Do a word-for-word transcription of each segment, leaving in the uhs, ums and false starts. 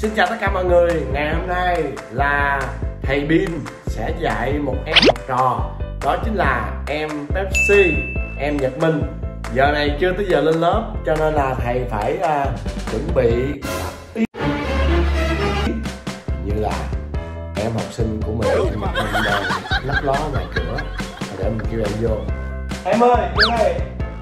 Xin chào tất cả mọi người. Ngày hôm nay là thầy Bin sẽ dạy một em học trò, đó chính là em Pepsi, em Nhật Minh. Giờ này chưa tới giờ lên lớp cho nên là thầy phải uh, chuẩn bị như là em học sinh của mình em Nhật Minh đang lấp ló ngoài cửa để mình kêu em vô. Em ơi, vô đây.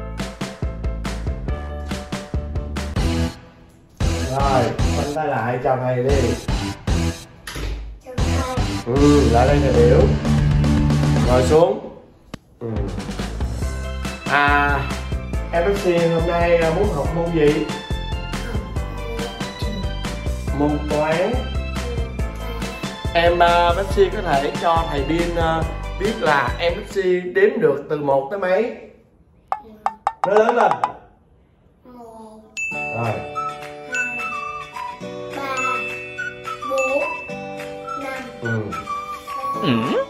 Rồi, quanh tay lại chào thầy đi. Chào thầy. Ừ, lại đây thầy biểu. Ngồi xuống. Ừ. À, em Pepsi hôm nay muốn học môn gì? Môn toán. Em uh, Pepsi có thể cho thầy Bin uh, biết là em Pepsi đếm được từ một tới mấy? Nói lớn lên. Một, Rồi. hai, ba, bốn, năm. Ừ. Ừ.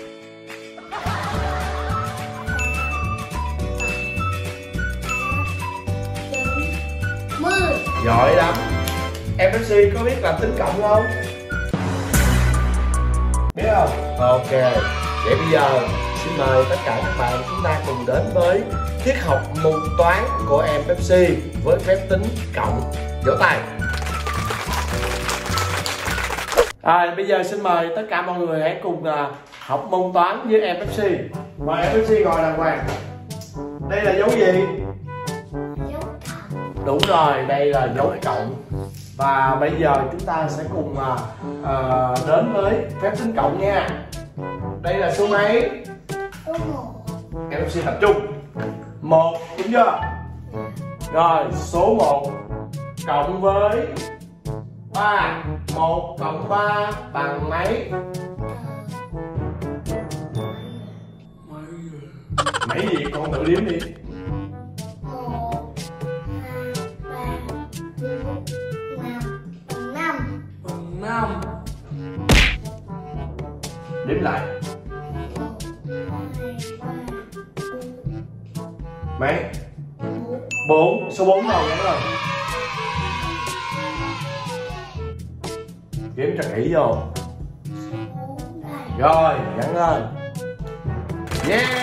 Mười. Giỏi lắm. Em Pepsi có biết làm tính cộng không? Biết không? Ok. Vậy bây giờ xin mời tất cả các bạn chúng ta cùng đến với tiết học môn toán của em Pepsi với phép tính cộng. Vỗ tay. Rồi bây giờ xin mời tất cả mọi người hãy cùng uh, học môn toán với em Pepsi. Mời em Pepsi ngồi đàng hoàng. Đây là dấu gì? Dấu cộng. Đúng rồi, đây là dấu cộng. Và bây giờ chúng ta sẽ cùng uh, uh, đến với phép tính cộng nha. Đây là số mấy? Số một. Em Pepsi tập trung. Một, đúng chưa? Rồi, số một cộng với ba. Một cộng ba bằng mấy? Mấy gì con tự đếm đi. Một, hai, ba, bốn, năm. Bằng năm. Bằng năm. Đếm lại. Một, hai, ba, bốn. Mấy? Bốn. Bốn. Số bốn đâu đúng không? Kiếm cho kỹ vô. Bốn đây. Rồi, gắn lên. Yeah!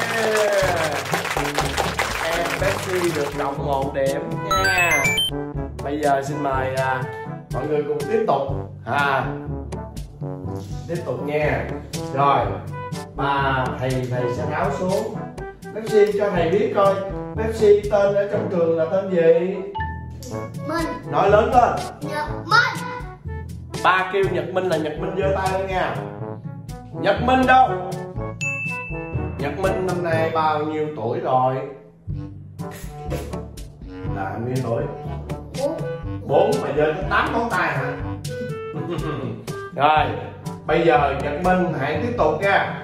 Em Pepsi được cộng một điểm nha. Bây giờ xin mời à, mọi người cùng tiếp tục. À, tiếp tục nha. Rồi, ba thầy thầy sẽ tháo xuống. Pepsi cho thầy biết coi Pepsi tên ở trong trường là tên gì? Minh. Nói lớn lên. Nhật Minh. Ba kêu Nhật Minh là Nhật Minh giơ tay lên nha. Nhật Minh đâu? Nhật Minh năm nay bao nhiêu tuổi rồi? Là bao nhiêu tuổi? Bốn. Bốn mà giơ tới tám ngón tay hả? Rồi, bây giờ Nhật Minh hãy tiếp tục nha.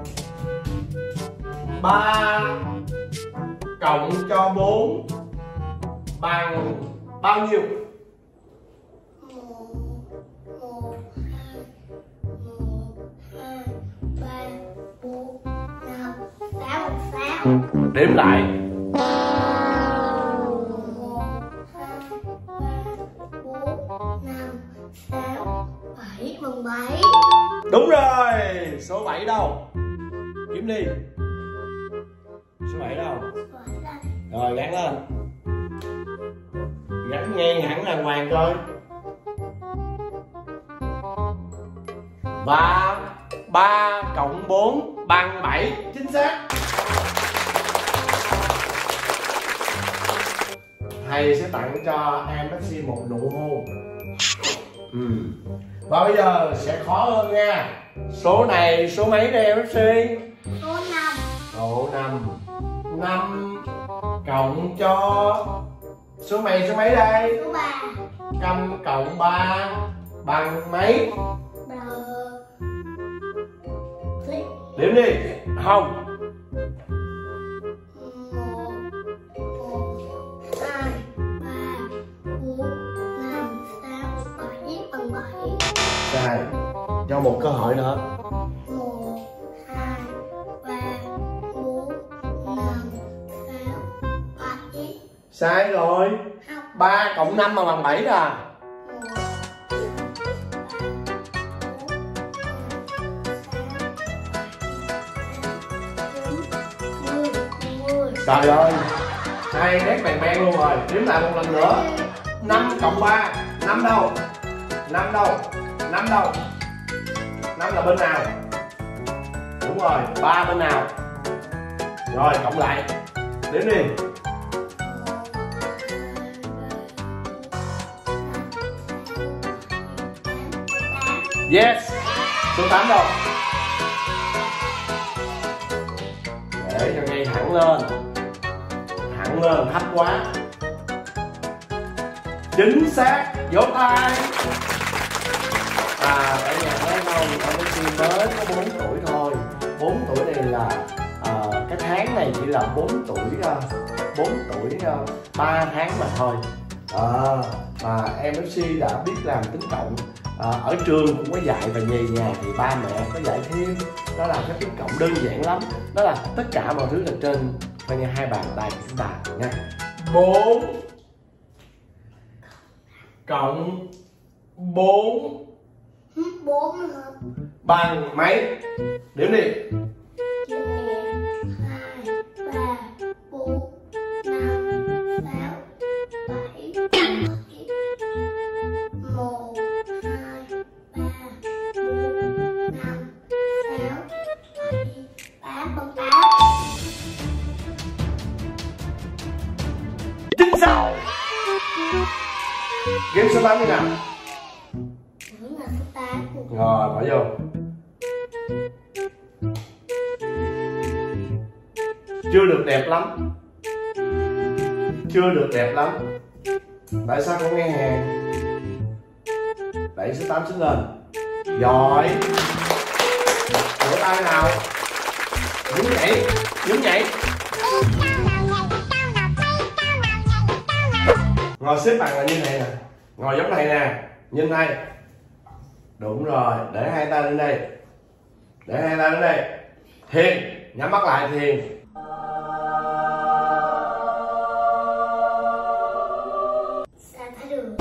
Ba cộng cho bốn bằng bao nhiêu? Một, một, hai, một, hai, ba, bốn, năm, sáu, sáu. Đếm lại. Một, hai, ba, bốn, năm, sáu, bảy. Bằng bảy. Đúng rồi. Số bảy đâu? Kiếm đi. Số bảy đâu? Bảy đây. Rồi gắn lên. Gắn ngang hẳn đàng hoàng coi. Và ba cộng bốn bằng bảy. Chính xác. Thầy sẽ tặng cho em Pepsi một nụ hôn. Ừ. Và bây giờ sẽ khó hơn nha. Số này số mấy đây em Pepsi? Số năm. Số năm. Năm cộng cho số mấy số mấy đây? Số ba. Năm cộng ba bằng mấy? Bằng Đếm đi. Không. một, một, hai, ba, bốn, năm, sáu, bảy. Bằng bảy. Sai. Cho một cơ hội nữa. Một, hai, ba, bốn, năm, sáu, bảy. Sai rồi. Không. Ba cộng năm mà bằng bảy à? Một, Trời ơi, hai nét bèn bèn luôn rồi. Đếm lại một lần nữa. Năm cộng ba. Năm đâu? Năm đâu? Năm đâu? Năm là bên nào? Đúng rồi, ba bên nào? Rồi cộng lại. Đếm đi. Yes. Số tám đâu? Để cho ngay thẳng lên. Thẳng lên, thấp quá. Chính xác, vỗ tay. À, cả nhà thấy không? Ở cái khi mới có bốn tuổi thôi. Bốn tuổi này là à, cái tháng này chỉ là bốn tuổi ra, bốn tuổi ra, ba tháng mà thôi. À, mà em ép xê đã biết làm tính cộng. À, ở trường cũng có dạy và về nhà thì ba mẹ có dạy thêm. Đó là cái tính cộng đơn giản lắm. Đó là tất cả mọi thứ là trên coi như hai bàn tay của chúng ta nha. Bốn cộng bốn bốn hả? bằng mấy? Đếm đi. một, hai, ba, bốn, năm, sáu, bảy, một, hai, ba, bốn, năm, sáu, bảy, tám, bằng tám. Chính xác. Game số tám như nào? Vẫn là số tám. Rồi, bỏ vô. Chưa được đẹp lắm. Chưa được đẹp lắm. Tại sao không nghe hàng? Đẩy số tám xuống lên. Giỏi. Vỗ tay nào. Nhún nhảy. Nhún nhảy. Ngồi xếp bằng là như này nè. Ngồi giống này nè. Nhìn đây. Đúng rồi. Để hai tay lên đây. Để hai tay lên đây. Thiền. Nhắm mắt lại thiền. Sao thấy được?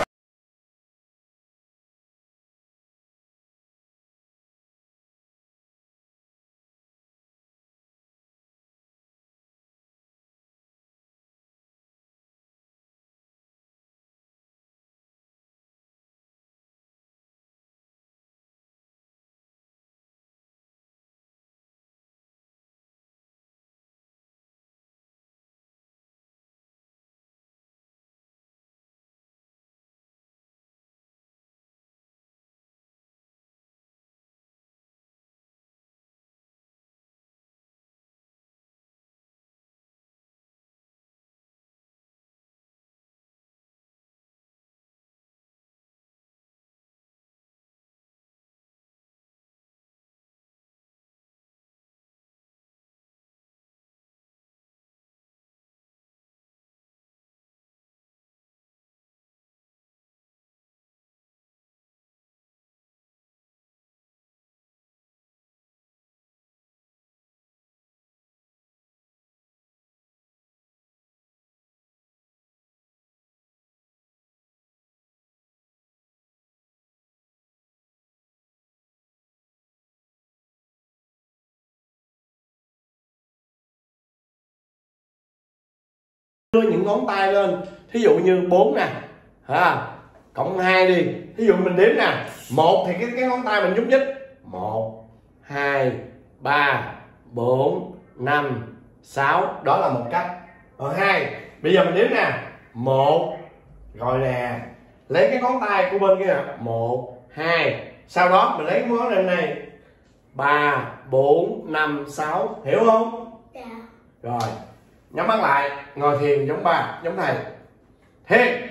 Đưa những ngón tay lên. Thí dụ như bốn nè. Ha. Cộng hai đi. Thí dụ mình đếm nè. Một thì cái, cái ngón tay mình nhúc nhích. Một, hai, ba, bốn, năm, sáu. Đó là một cách. Ở hai. Bây giờ mình đếm nè. Một. Rồi nè. Lấy cái ngón tay của bên kia nè. Một, hai. Sau đó mình lấy cái ngón lên này. Ba, bốn, năm, sáu. Hiểu không? Dạ. Rồi. Nhắm mắt lại. Ngồi thiền giống ba. Giống thầy. Thiền.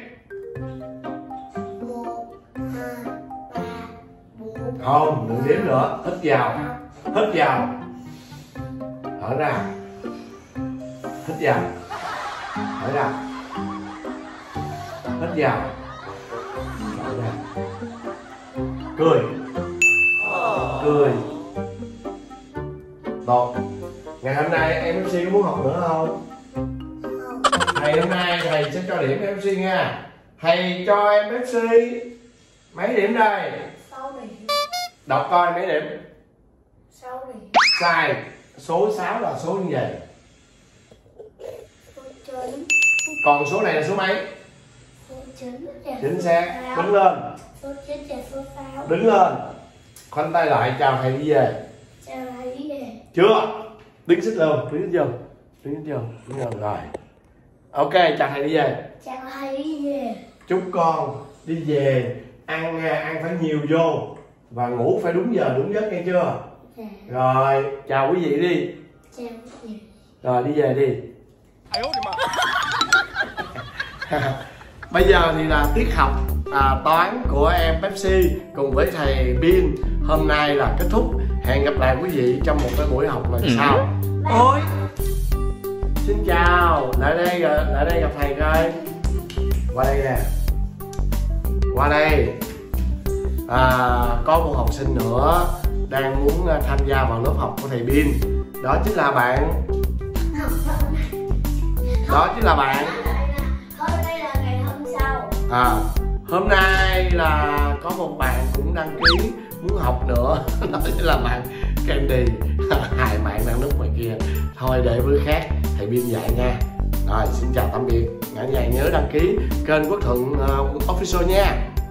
Một, hai, ba, bốn. Không, đừng đếm nữa. Hít vào. Hít vào. Thở ra. Hít vào. Thở ra. Hít vào. Thở ra. Cười. Cười. Tốt. Ngày hôm nay em ép xê có muốn học nữa không? Thầy hôm nay thầy sẽ cho điểm em ép xê nha. Thầy cho em ép xê mấy điểm đây? Sáu điểm. Đọc coi mấy điểm? Sáu điểm. Sai. Số sáu là số như vậy. chín. Còn số này là số mấy? Số chín là Chính số xác. sáu. Đứng lên. Số chín là số sáu. Đứng lên. Khoanh tay lại, chào thầy đi về. Chào thầy đi về. Chưa? Đứng xích luôn, đứng xích vô. Đứng xích vô, đứng vô rồi. Ok, chào thầy đi về. Chào thầy đi về. Chúc con đi về ăn nha, ăn phải nhiều vô và ngủ phải đúng giờ đúng giấc nghe chưa? Dạ. Rồi, chào quý vị đi. Chào quý vị. Rồi đi về đi. Bây giờ thì là tiết học à, toán của em Pepsi cùng với thầy Bin hôm nay là kết thúc. Hẹn gặp lại quý vị trong một cái buổi học lần sau. Ôi, xin chào, lại đây lại đây gặp thầy coi. Qua đây nè, qua đây. À, có một học sinh nữa đang muốn tham gia vào lớp học của thầy Bin. Đó chính là bạn. Đó chính là bạn. Hôm nay là ngày hôm sau. À, hôm nay là có một bạn cũng đăng ký muốn học nữa. Đó chính là bạn Candy. Hai bạn đang núp ngoài kia. Thôi để bữa khác thầy Bin dạy nha. Rồi xin chào tạm biệt. Cả nhà nhớ đăng ký kênh Quốc Thuận uh, Official nha.